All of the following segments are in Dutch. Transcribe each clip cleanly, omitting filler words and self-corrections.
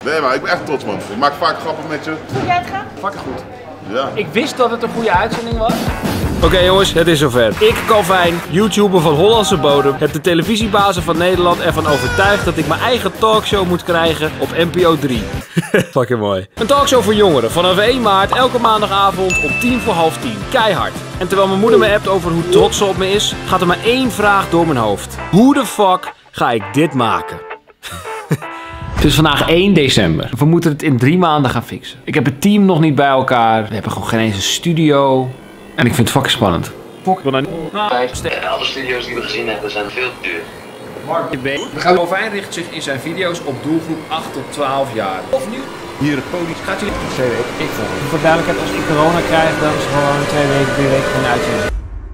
Nee, maar ik ben echt trots, man. Ik maak vaak grappen met je. Hoe jij het gaat? Fucking goed. Ja. Ik wist dat het een goede uitzending was. Oké jongens, het is zover. Ik, Calvijn, YouTuber van Hollandse bodem, heb de televisiebazen van Nederland ervan overtuigd dat ik mijn eigen talkshow moet krijgen op NPO 3. Fucking mooi. Een talkshow voor jongeren vanaf 1 maart elke maandagavond om 10:45. Keihard. En terwijl mijn moeder me appt over hoe trots ze op me is, gaat er maar één vraag door mijn hoofd. Hoe de fuck ga ik dit maken? Het is vandaag 1 december. We moeten het in 3 maanden gaan fixen. Ik heb het team nog niet bij elkaar. We hebben gewoon geen eens een studio. En ik vind het fucking spannend. Fuck, ik wil nou niet... Alle studio's die we gezien hebben zijn veel te duur. Calvijn richt zich in zijn video's op doelgroep 8 tot 12 jaar. Of nu? Hier het podium. Gaat jullie... 2 weken. Ik vond het. Voor duidelijkheid, als ik corona krijg, dan is het gewoon 2 weken, 3 weken geen uitzending.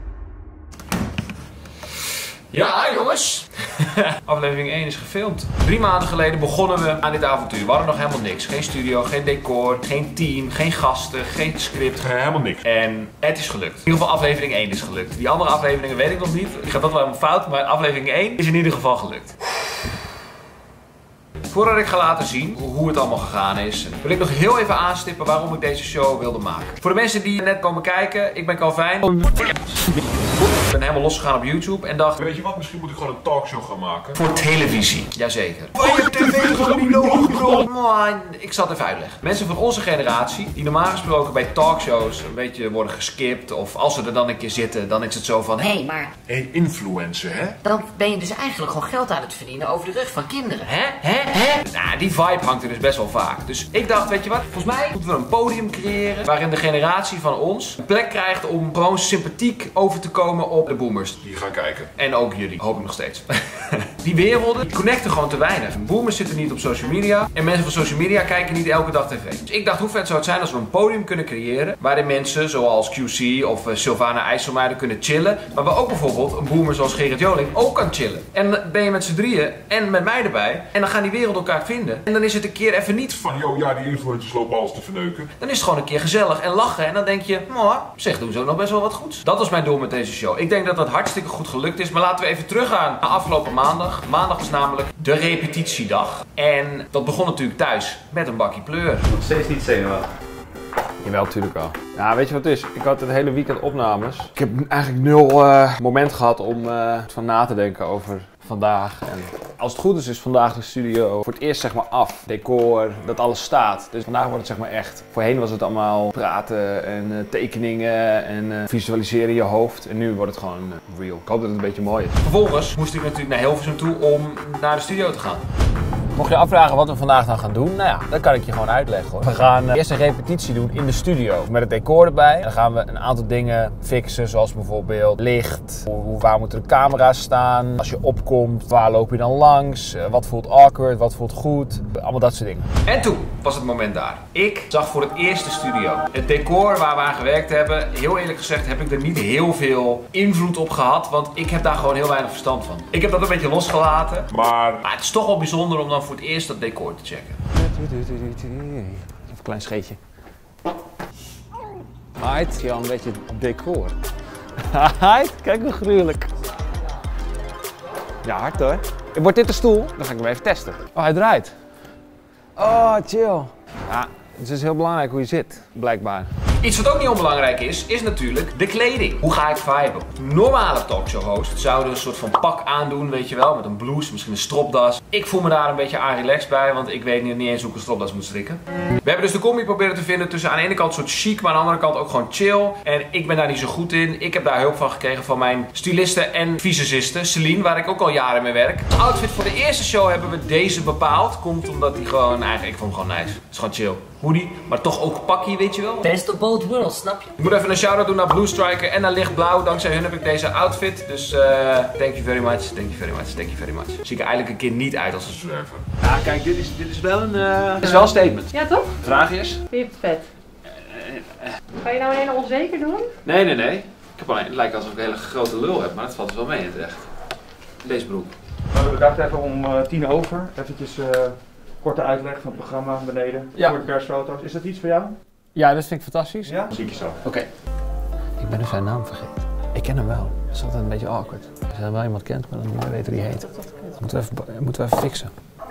Ja, jongens. Aflevering 1 is gefilmd. 3 maanden geleden begonnen we aan dit avontuur. We hadden nog helemaal niks. Geen studio, geen decor, geen team, geen gasten, geen script. Helemaal niks. En het is gelukt. In ieder geval aflevering 1 is gelukt. Die andere afleveringen weet ik nog niet. Ik ga dat wel helemaal fout, maar aflevering 1 is in ieder geval gelukt. Voordat ik ga laten zien hoe het allemaal gegaan is, wil ik nog heel even aanstippen waarom ik deze show wilde maken. Voor de mensen die net komen kijken, ik ben Calvijn. Ik ben helemaal losgegaan op YouTube en dacht... Weet je wat, misschien moet ik gewoon een talkshow gaan maken. Voor televisie, jazeker. Oh, je tv toch niet nodig? Ik zal het even uitleggen. Mensen van onze generatie, die normaal gesproken bij talkshows een beetje worden geskipt, of als ze er dan een keer zitten, dan is het zo van... Hé, maar Hé, influencer, hè? dan ben je dus eigenlijk gewoon geld aan het verdienen over de rug van kinderen. Hè? Nou, die vibe hangt er dus best wel vaak. Dus ik dacht, weet je wat? Volgens mij moeten we een podium creëren waarin de generatie van ons een plek krijgt om gewoon sympathiek over te komen op de boomers. Die gaan kijken. En ook jullie, hoop ik nog steeds. Die werelden die connecten gewoon te weinig. Boomers zitten niet op social media en mensen van social media kijken niet elke dag tv. Dus ik dacht, hoe vet zou het zijn als we een podium kunnen creëren waarin mensen zoals QC of Sylvana IJsselmeijden kunnen chillen, maar waar ook bijvoorbeeld een boomer zoals Gerrit Joling ook kan chillen. En dan ben je met z'n drieën en met mij erbij en dan gaan die werelden elkaar vinden. En dan is het een keer even niet Van, joh, ja, die influencers lopen alles te verneuken. Dan is het gewoon een keer gezellig en lachen. En dan denk je, zeg, doen ze ook nog best wel wat goeds. Dat was mijn doel met deze show. Ik denk dat dat hartstikke goed gelukt is. Maar laten we even teruggaan naar afgelopen maandag. Maandag was namelijk de repetitiedag. En dat begon natuurlijk thuis met een bakkie pleur. Nog steeds niet zenuwachtig. Jawel, natuurlijk wel. Ja, weet je wat het is? Ik had het hele weekend opnames. Ik heb eigenlijk 0 moment gehad om van na te denken over vandaag. En als het goed is vandaag de studio voor het eerst zeg maar af. Decor, dat alles staat. Dus vandaag wordt het zeg maar echt. Voorheen was het allemaal praten en tekeningen en visualiseren in je hoofd. En nu wordt het gewoon real. Ik hoop dat het een beetje mooi is. Vervolgens moest ik natuurlijk naar Hilversum toe om naar de studio te gaan. Mocht je afvragen wat we vandaag dan gaan doen, nou ja, dat kan ik je gewoon uitleggen hoor. We gaan eerst een repetitie doen in de studio met het decor erbij. Dan gaan we een aantal dingen fixen, zoals bijvoorbeeld licht. Waar moeten de camera's staan? Als je opkomt, waar loop je dan langs? Wat voelt awkward, wat voelt goed? Allemaal dat soort dingen. En toen was het moment daar. Ik zag voor het eerst de studio. Het decor waar we aan gewerkt hebben, heel eerlijk gezegd heb ik er niet heel invloed op gehad. Want ik heb daar gewoon heel weinig verstand van. Ik heb dat een beetje losgelaten. Maar Het is toch wel bijzonder om dan voor het eerst dat decor te checken. Even een klein scheetje. Heid, ja, een beetje decor. Heid, kijk hoe gruwelijk. Ja, hard hoor. Wordt dit de stoel? Dan ga ik hem even testen. Oh, hij draait. Oh, chill. Ja, het is heel belangrijk hoe je zit, blijkbaar. Iets wat ook niet onbelangrijk is natuurlijk de kleding. Hoe ga ik viben? Normale talkshow host zouden een soort van pak aandoen, weet je wel, met een blouse, misschien een stropdas. Ik voel me daar een beetje aan relaxed bij, want ik weet niet eens hoe ik een stropdas moet strikken. We hebben dus de combi proberen te vinden tussen aan de ene kant een soort chic, maar aan de andere kant ook gewoon chill. En ik ben daar niet zo goed in. Ik heb daar hulp van gekregen van mijn styliste en visagiste, Celine, waar ik ook al jaren mee werk. De outfit voor de eerste show hebben we deze bepaald. Komt omdat die gewoon, eigenlijk, ik vond hem gewoon nice. Het is gewoon chill. Hoodie, maar toch ook pakkie, weet je wel. Best of both worlds, snap je? Ik moet even een shout-out doen naar Blue Striker en naar Lichtblauw. Dankzij hun heb ik deze outfit. Dus thank you very much, thank you very much, thank you very much. Zie ik er eigenlijk een keer niet uit als een zwerver. Ja, kijk, dit is wel een... Het is wel een statement. Ja, toch? De vraag is... Vind je het vet? Ga je nou alleen onzeker doen? Nee. Ik heb alleen, het lijkt alsof ik een hele grote lul heb, maar dat valt dus wel mee in het echt. Deze broek. We dachten even om 10:00 eventjes korte uitleg van het programma beneden. Ja. Voor de persfoto's. Is dat iets voor jou? Ja, dat vind ik fantastisch. Ja? Zie ik je zo. Oké. Ik ben dus zijn naam vergeten. Ik ken hem wel. Dat is altijd een beetje awkward. Als je wel iemand kent, maar dan niet meer weet hoe die heet. Dat moeten we even fixen. Nou,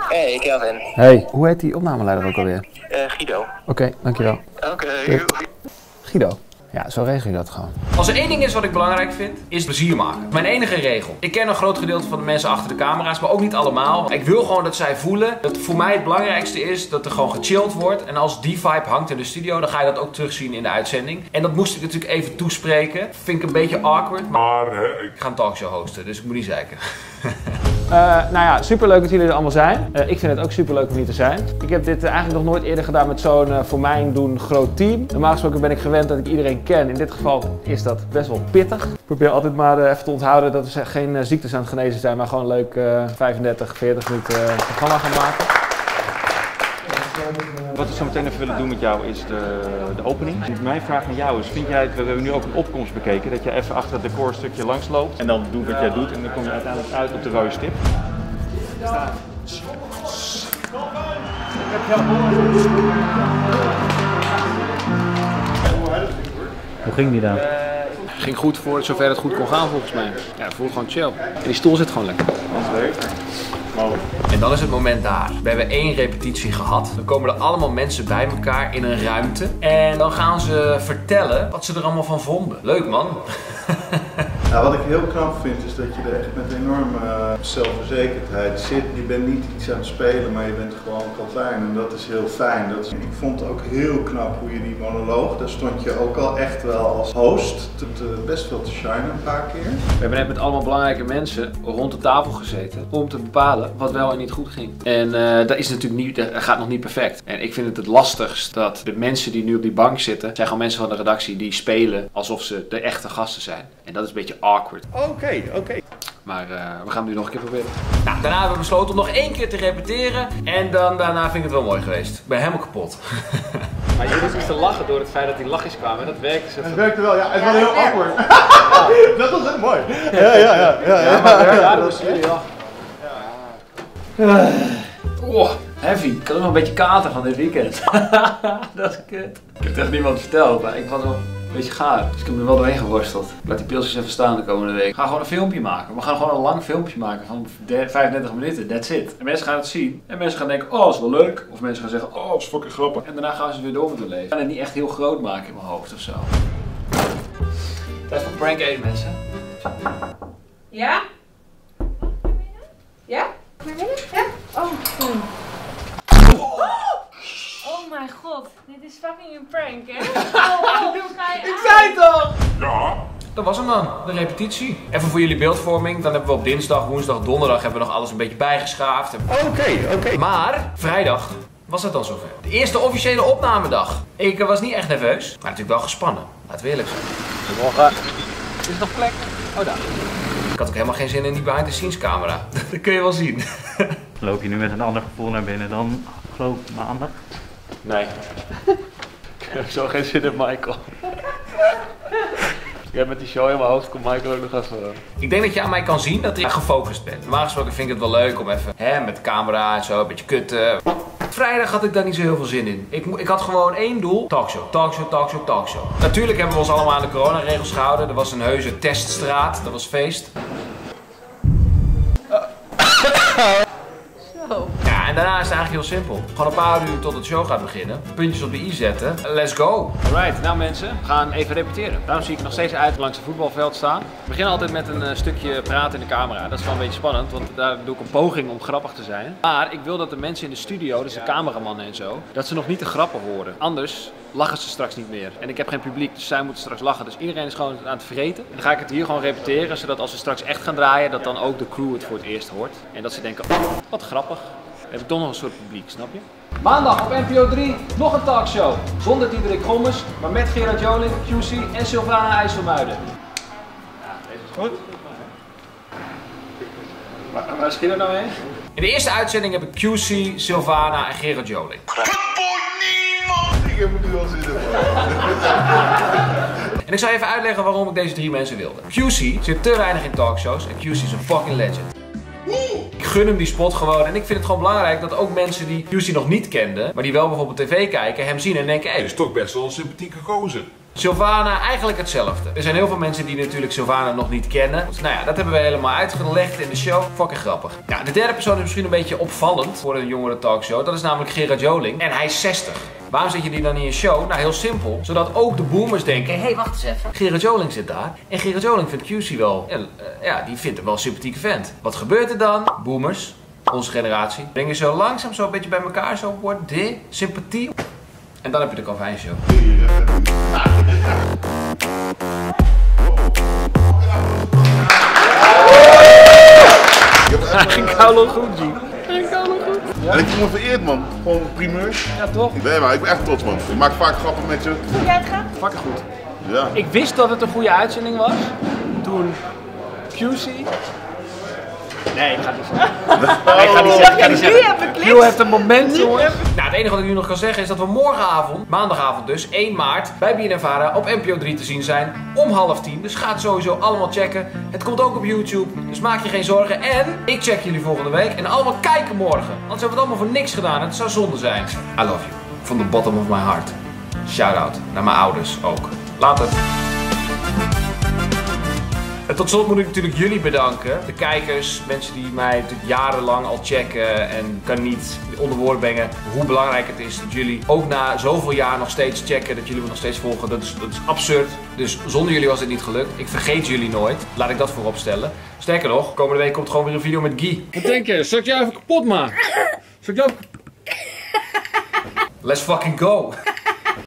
Hey, Kelvin. Hey, hoe heet die opnameleider ook alweer? Guido. Oké, dankjewel. Oké. Guido. Ja, zo regel je dat gewoon. Als er één ding is wat ik belangrijk vind, is plezier maken. Mijn enige regel. Ik ken een groot gedeelte van de mensen achter de camera's, maar ook niet allemaal. Ik wil gewoon dat zij voelen dat voor mij het belangrijkste is dat er gewoon gechilled wordt. En als die vibe hangt in de studio, dan ga je dat ook terugzien in de uitzending. En dat moest ik natuurlijk even toespreken. Vind ik een beetje awkward, maar ik ga een talkshow hosten, dus ik moet niet zeiken. Nou ja, superleuk dat jullie er allemaal zijn. Ik vind het ook superleuk om hier te zijn. Ik heb dit eigenlijk nog nooit eerder gedaan met zo'n voor mijn doen groot team. Normaal gesproken ben ik gewend dat ik iedereen ken. In dit geval is dat best wel pittig. Ik probeer altijd maar even te onthouden dat we geen ziektes aan het genezen zijn, maar gewoon leuk 35, 40 minuten programma gaan maken. Wat we zo meteen even willen doen met jou is de opening. Mijn vraag aan jou is, vind jij, we hebben nu ook een opkomst bekeken, dat je even achter het decor een stukje langs loopt en dan doet wat jij doet en dan kom je uiteindelijk uit op de rode stip. Hoe ging die dan? Ging goed voor zover het goed kon gaan volgens mij. Ja, ik voel gewoon chill. En die stoel zit gewoon lekker. En dan is het moment daar. We hebben 1 repetitie gehad. Dan komen er allemaal mensen bij elkaar in een ruimte. En dan gaan ze vertellen wat ze er allemaal van vonden. Leuk man. Nou, wat ik heel knap vind is dat je er echt met enorme zelfverzekerdheid zit. Je bent niet iets aan het spelen, maar je bent gewoon Calvin en dat is heel fijn. Ik vond het ook heel knap hoe je die monoloog, daar stond je ook al echt wel als host best wel te shinen een paar keer. We hebben net met allemaal belangrijke mensen rond de tafel gezeten om te bepalen wat wel en niet goed ging. En dat is natuurlijk niet, dat gaat nog niet perfect. En ik vind het lastigst dat de mensen die nu op die bank zitten, zijn gewoon mensen van de redactie die spelen alsof ze de echte gasten zijn. En dat is een beetje awkward. Oké. Maar we gaan het nu nog een keer proberen. Nou, daarna hebben we besloten om nog 1 keer te repeteren. En dan daarna vind ik het wel mooi geweest. Ik ben helemaal kapot. Maar jullie zitten te lachen door het feit dat die lachjes kwamen. Dat werkte zo. Het werkte wel, ja. Het was heel awkward. Dat was echt mooi. Ja, maar dat was jullie al. Oh, heavy. Ik had ook nog een beetje kater van dit weekend. Dat is kut. Ik heb het echt niemand verteld, maar ik was wel een beetje gaar. Dus ik heb er wel doorheen geworsteld. Ik laat die pilsjes even staan de komende week. We gaan gewoon een filmpje maken. We gaan gewoon een lang filmpje maken van 35 minuten. That's it. En mensen gaan het zien. En mensen gaan denken, oh, dat is wel leuk. Of mensen gaan zeggen, oh, dat is fucking grappig. En daarna gaan ze weer door met hun leven. Ik kan het niet echt heel groot maken in mijn hoofd of zo. Tijd voor prank 1, mensen. Ja? Ja? Ja? Oh, oh mijn god, dit is fucking een prank, hè? Ik zei het toch! Ja. Dat was hem dan, de repetitie. Even voor jullie beeldvorming. Dan hebben we op dinsdag, woensdag, donderdag hebben we nog alles een beetje bijgeschaafd. Oké. Maar vrijdag was het dan zover. De eerste officiële opnamedag. Ik was niet echt nerveus, maar natuurlijk wel gespannen. Laten we eerlijk zijn. Morgen. Is er nog plek? Oh, daar. Ik had ook helemaal geen zin in die behind the scenes camera. Dat kun je wel zien. Loop je nu met een ander gevoel naar binnen dan afgelopen maandag? Nee. Ik heb zo geen zin in Michael. Ik heb met die show in mijn hoofd, komt Michael ook nog even. Ik denk dat je aan mij kan zien dat ik gefocust ben. Normaal gesproken vind ik het wel leuk om even met de camera en zo een beetje kutten. Vrijdag had ik daar niet zo heel veel zin in. Ik had gewoon 1 doel. Talkshow. Natuurlijk hebben we ons allemaal aan de coronaregels gehouden. Er was een heuse teststraat. Dat was feest. Zo. Ja, en daarna is het eigenlijk heel simpel. Gewoon een paar uur tot het show gaat beginnen. Puntjes op de i zetten. Let's go. Alright, nou mensen, we gaan even repeteren. Daarom zie ik er nog steeds uit langs het voetbalveld staan. We beginnen altijd met een stukje praten in de camera. Dat is wel een beetje spannend, want daar doe ik een poging om grappig te zijn. Maar ik wil dat de mensen in de studio, dus de cameramannen en zo, dat ze nog niet de grappen horen. Anders lachen ze straks niet meer. En ik heb geen publiek, dus zij moeten straks lachen. Dus iedereen is gewoon aan het vreten. En dan ga ik het hier gewoon repeteren, zodat als we straks echt gaan draaien, dat dan ook de crew het voor het eerst hoort. En dat ze denken, oh, wat grappig. Dan heb ik toch nog een soort publiek, snap je? Maandag op NPO 3 nog een talkshow. Zonder Diederik Gommers, maar met Gerard Joling, QC en Sylvana IJsselmuiden. Ja, deze is goed. Waar is Gerard nou heen? In de eerste uitzending heb ik QC, Sylvana en Gerard Joling. Ik heb er nu al zin in. En ik zal even uitleggen waarom ik deze 3 mensen wilde. QC zit te weinig in talkshows en QC is een fucking legend. Ik gun hem die spot gewoon en ik vind het gewoon belangrijk dat ook mensen die QC nog niet kenden, maar die wel bijvoorbeeld tv kijken, hem zien en denken, hé, Hij is toch best wel een sympathieke gozer. Sylvana, eigenlijk hetzelfde. Er zijn heel veel mensen die natuurlijk Sylvana nog niet kennen. Dus, nou ja, dat hebben we helemaal uitgelegd in de show. Fucking grappig. Ja, de derde persoon is misschien een beetje opvallend voor een jongere talkshow. Dat is namelijk Gerard Joling. En hij is 60. Waarom zet je die dan in je show? Nou, heel simpel. Zodat ook de boomers denken, hé, wacht eens even. Gerard Joling zit daar. En Gerard Joling vindt QC wel, ja, die vindt hem wel een sympathieke vent. Wat gebeurt er dan? Boomers, onze generatie, brengen zo langzaam zo een beetje bij elkaar. Zo wordt de sympathie. En dan heb je de Calvin Show. Ik hou nog goed, G. En ik voel me vereerd, man. Gewoon primeur. Ja, toch? Nee, maar ik ben echt trots, man. Ik maak vaak grappen met je. Vond jij het gaan? Fucking goed. Ja. Ik wist dat het een goede uitzending was. Toen QC... Nee, ik ga het niet zeggen. Nee, ik ga niet zeggen. Q heeft een moment, jongens. Nou, het enige wat ik nu nog kan zeggen is dat we morgenavond, maandagavond dus, 1 maart, bij BNNVARA op NPO 3 te zien zijn. Om 9:30. Dus ga het sowieso allemaal checken. Het komt ook op YouTube, dus maak je geen zorgen. En ik check jullie volgende week. En allemaal kijken morgen. Anders hebben we het allemaal voor niks gedaan. Het zou zonde zijn. I love you. From the bottom of my heart. Shout out naar mijn ouders ook. Later. En tot slot moet ik natuurlijk jullie bedanken. De kijkers, mensen die mij natuurlijk jarenlang al checken en kan niet onder woorden brengen hoe belangrijk het is dat jullie ook na zoveel jaar nog steeds checken, dat jullie me nog steeds volgen. Dat is absurd. Dus zonder jullie was dit niet gelukt. Ik vergeet jullie nooit. Laat ik dat voorop stellen. Sterker nog, komende week komt gewoon weer een video met Guy. Wat denk je? Zal ik jou even kapot maken? Let's fucking go!